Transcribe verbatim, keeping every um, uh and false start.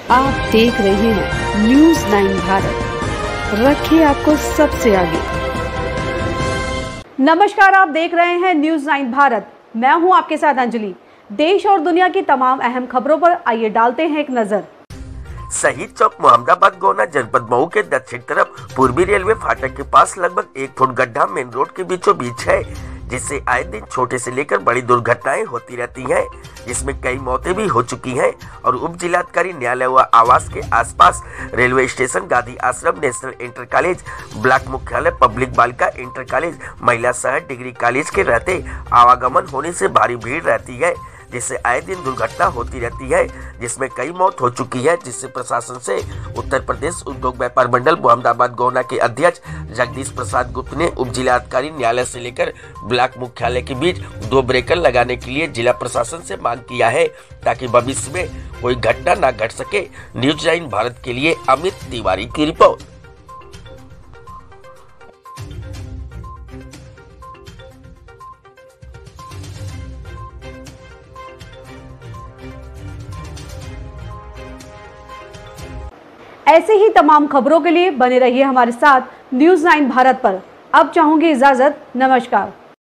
आप देख रहे हैं न्यूज नाइन भारत, रखिए आपको सबसे आगे। नमस्कार, आप देख रहे हैं न्यूज नाइन भारत। मैं हूं आपके साथ अंजलि। देश और दुनिया की तमाम अहम खबरों पर आइए डालते हैं एक नजर। शहीद चौक मोहम्मदाबाद गोना जनपद मऊ के दक्षिण तरफ पूर्वी रेलवे फाटक के पास लगभग एक फुट गड्ढा मेन रोड के बीचों बीच है, जिससे आए दिन छोटे से लेकर बड़ी दुर्घटनाएं होती रहती हैं, जिसमें कई मौतें भी हो चुकी हैं। और उप जिलाधिकारी न्यायालय व आवास के आसपास railway station, Gandhi Ashram, national inter college, block मुख्यालय, पब्लिक बालिका इंटर कॉलेज, महिला शहर, डिग्री कॉलेज के रहते आवागमन होने से भारी भीड़ रहती है, जिससे आए दिन दुर्घटना होती रहती है, जिसमें कई मौत हो चुकी है। जिससे प्रशासन से उत्तर प्रदेश उद्योग व्यापार मंडल मोहम्मदाबाद गोना के अध्यक्ष जगदीश प्रसाद गुप्त ने उप जिलाधिकारी न्यायालय से लेकर ब्लॉक मुख्यालय के बीच दो ब्रेकर लगाने के लिए जिला प्रशासन से मांग किया है, ताकि भविष्य में कोई घटना न घट सके। न्यूज नाइन भारत के लिए अमित तिवारी की रिपोर्ट। ऐसे ही तमाम खबरों के लिए बने रहिए हमारे साथ न्यूज नाइन भारत पर। अब चाहूंगी इजाजत, नमस्कार।